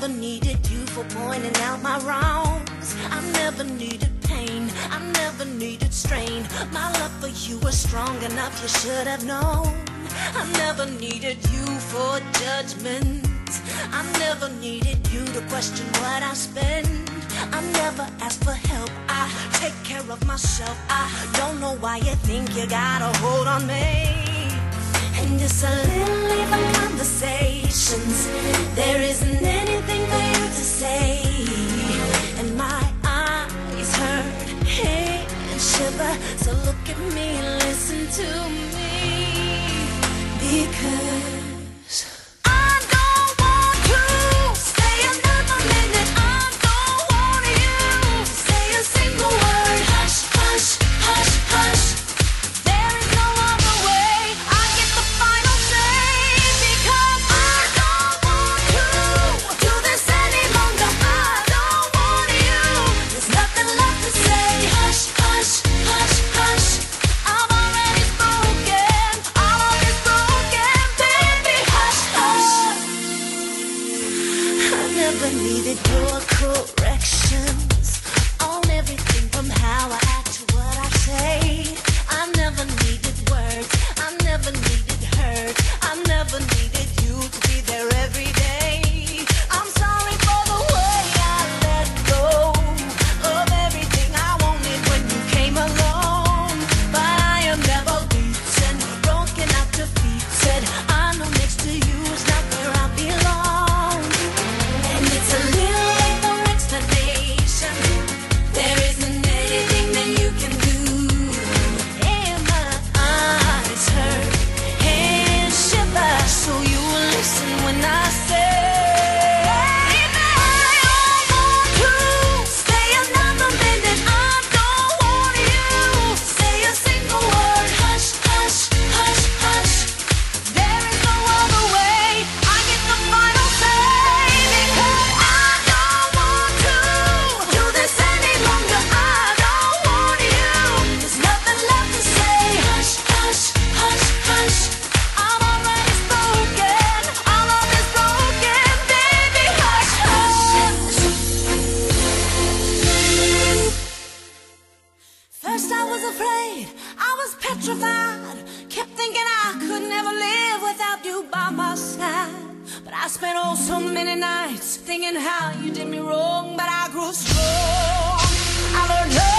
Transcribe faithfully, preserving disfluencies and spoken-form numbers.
never needed you for pointing out my wrongs. I never needed pain, I never needed strain. My love for you was strong enough, you should have known. I never needed you for judgment. I never needed you to question what I spend. I never asked for help, I take care of myself. I don't know why you think you got a hold on me. And just a little even conversations, there isn't anything for you to say. And my eyes hurt, hey, and shiver. So look at me and listen to me, because I don't want to stay another minute. I don't want you to say a single word. Hush, hush, hush, hush. There is no other way. I get the final say, because I don't want to do this any longer. I don't want you. There's nothing left to say. Hush, hush, hush, hush. I've already spoken. I've already spoken, baby. Hush, hush. I never needed your corrections on everything from how I act to what I say. I never needed words, I never needed hurt. I never needed you to be there every day. I'm sorry for the way I let go of everything I wanted when you came along. But I am never beaten, broken out defeated. I know next to you is not where I belong. And it's a little late for explanation. There isn't anything that you can do. And my eyes hurt and shiver, so you will listen when I say, baby, I don't want to stay another minute. I don't want you to say a single word. Hush, hush, hush, hush. There is no other way. I get the final say, because I don't want to do this any longer. I don't want you. There's nothing left to say. Hush, hush, hush, hush. I've already spoken. Our love is broken, baby. Hush, hush. First I was afraid, I was petrified. Kept thinking I could never live without you by my side. But I spent oh so many nights thinking how you did me wrong. But I grew strong, I learned